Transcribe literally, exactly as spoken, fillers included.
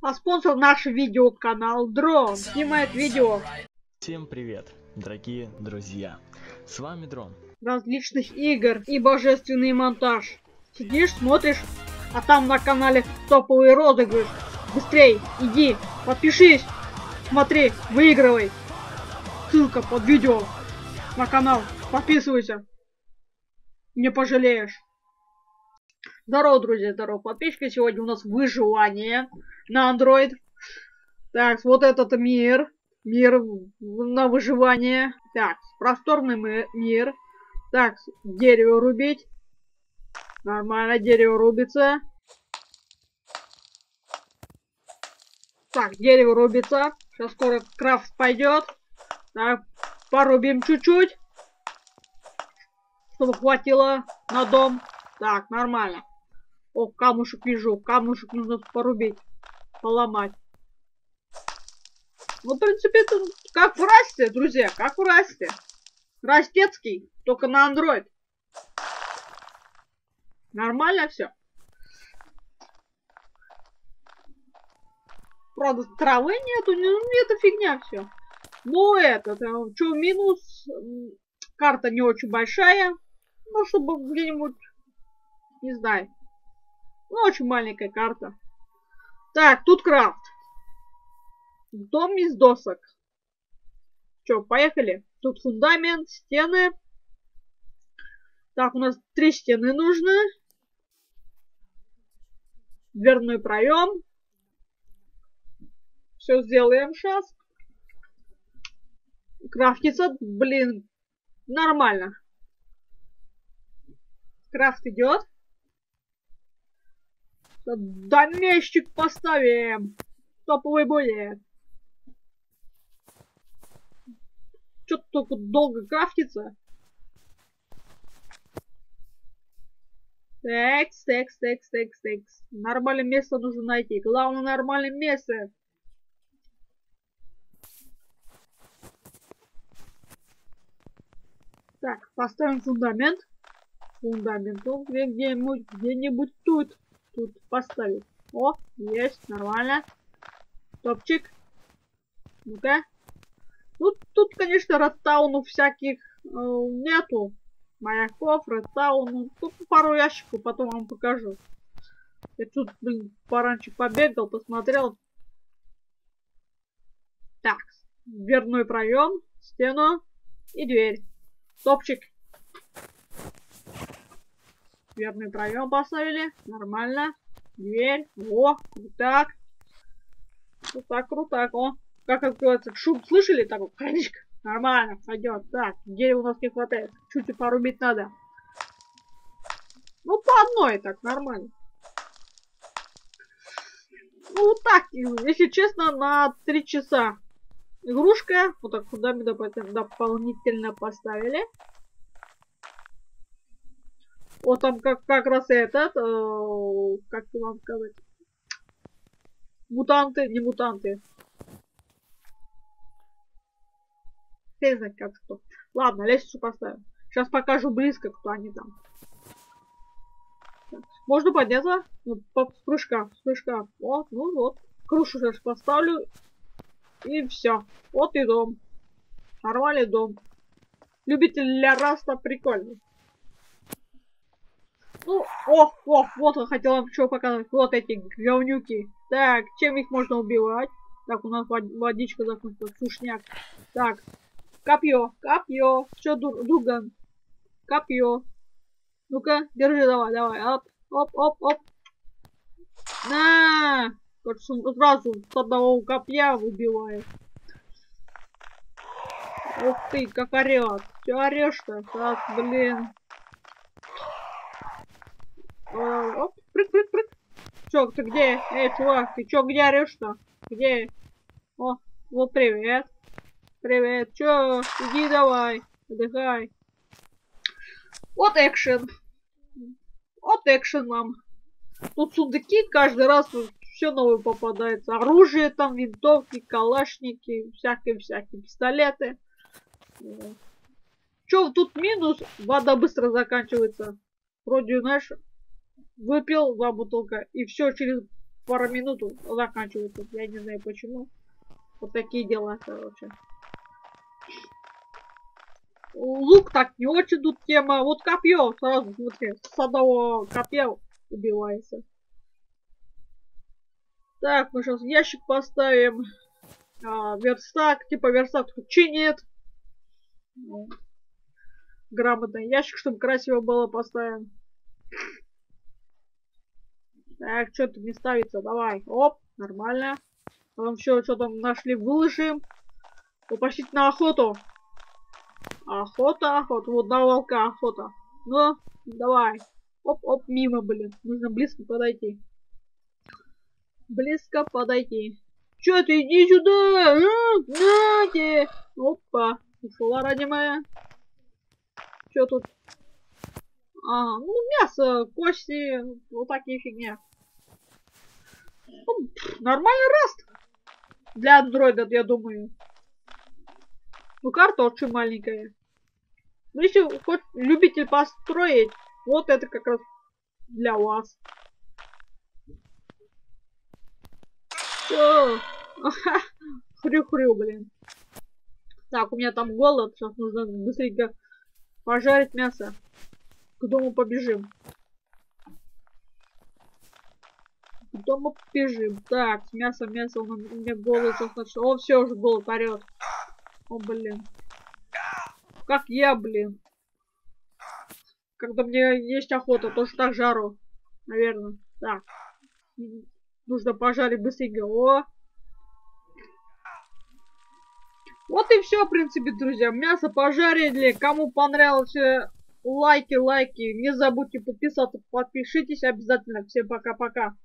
А спонсор наш видеоканал Дрон снимает видео. Всем привет, дорогие друзья. С вами Дрон. Различных игр и божественный монтаж. Сидишь, смотришь, а там на канале топовый розыгрыш. Быстрей, иди, подпишись, смотри, выигрывай. Ссылка под видео на канал. Подписывайся. Не пожалеешь. Здорово, друзья, здорово, подписчики. Сегодня у нас выживание на Android. Так, вот этот мир. Мир на выживание. Так, просторный мир. Так, дерево рубить. Нормально, дерево рубится. Так, дерево рубится. Сейчас скоро крафт пойдет. Так, порубим чуть-чуть, чтобы хватило на дом. Так, нормально. О, камушек вижу. Камушек нужно порубить. Поломать. Ну, в принципе, это как в Расте, друзья. Как в Расте. Растецкий. Только на Android. Нормально все. Правда, травы нету. Ну, это фигня все. Ну, это, что минус. Карта не очень большая. Ну, чтобы где-нибудь, не знаю. Ну, очень маленькая карта. Так, тут крафт. Дом из досок. Че, поехали. Тут фундамент, стены. Так, у нас три стены нужны. Дверной проем. Все сделаем сейчас. Крафтится, блин, нормально. Крафт идет. Домещик поставим. Топовый будет. Что-то только долго крафтится. Текс, текс, текс, текс, текс. Нормальное место нужно найти. Главное, нормальное место. Так, поставим фундамент. Фундамент. Где-нибудь, где-нибудь тут. Тут поставить. О, есть, нормально. Топчик. Ну-ка. Ну, тут, конечно, редтаунов всяких э, нету. Маяков, редтаунов. Тут пару ящиков, потом вам покажу. Я тут, блин, пораньше побегал, посмотрел. Так, дверной проем, стену и дверь. Топчик. Дверной проем поставили. Нормально. Дверь. О, вот так. Вот так, крутак. О, как откроется. Шум слышали? Такой крышка. Нормально, пойдет. Так, дерева у нас не хватает. Чуть-чуть порубить надо. Ну, по одной так, нормально. Ну, вот так, если честно, на три часа. Игрушка. Вот так фундамент дополнительно поставили. Вот там как, как раз этот, э, как вам сказать, мутанты, не мутанты. Не знаю, как кто. Ладно, лестницу поставим. Сейчас покажу близко, кто они там. Так, можно подняться? Ну, по, с прыжка, с прыжка. Вот, ну вот. Крышу сейчас поставлю. И все. Вот и дом. Нормальный дом. Любитель для раста прикольный. Ну, о, о, вот я хотел вам что показать. Вот эти говнюки. Так, чем их можно убивать? Так, у нас водичка закончилась. Сушняк. Так, копье, копье. Что, Дуган? Копье. Ну-ка, держи, давай, давай. Оп, оп, оп, оп. На! Сразу с одного копья убивает. Ух ты, как орёт. Че орешь-то? Так, блин. Оп, прыг, прыг, прыг. Чё, ты где? Эй, чувак, ты чё, где орешь-то? Где? О, вот привет. Привет. Чё? Иди давай. Отдыхай. Вот экшен. Вот экшен вам. Тут сундуки каждый раз все новое попадается. Оружие там, винтовки, калашники, всякие-всякие пистолеты. Чё, тут минус? Вода быстро заканчивается. Вроде, знаешь, выпил два бутылка, и все через пару минут заканчивается. Я не знаю почему. Вот такие дела, короче. Лук так не очень тут тема. Вот копье сразу, смотри, с одного копья убивается. Так, мы сейчас ящик поставим. А, верстак, типа верстак чинит. Ну, грамотный ящик, чтобы красиво было, поставим. Так, что-то не ставится, давай. Оп, нормально. Потом еще что там нашли, выложим. Попустить на охоту. Охота, охота. Вот на волка охота. Ну, давай. Оп-оп, мимо, блин. Нужно близко подойти. Близко подойти. Чё ты, иди сюда! А, нате! Опа. Ушла, ради моя. Чё тут? А, ну мясо, кости, вот такие фигня. Ну, нормальный раст. Для андроида, я думаю. Ну, карта очень маленькая. Ну, если хоть любите построить, вот это как раз для вас. Все. Хрю-хрю, блин. Так, у меня там голод. Сейчас нужно быстренько пожарить мясо. К дому побежим. К дому побежим. Так, мясо, мясо. У меня голод сейчас начал. О, все, уже голод орет. О, блин. Как я, блин. Когда мне есть охота, тоже так жару. Наверное. Так. Нужно пожарить быстренько. О. Вот и все, в принципе, друзья. Мясо пожарили. Кому понравилось, лайки, лайки. Не забудьте подписаться, подпишитесь обязательно. Всем пока-пока.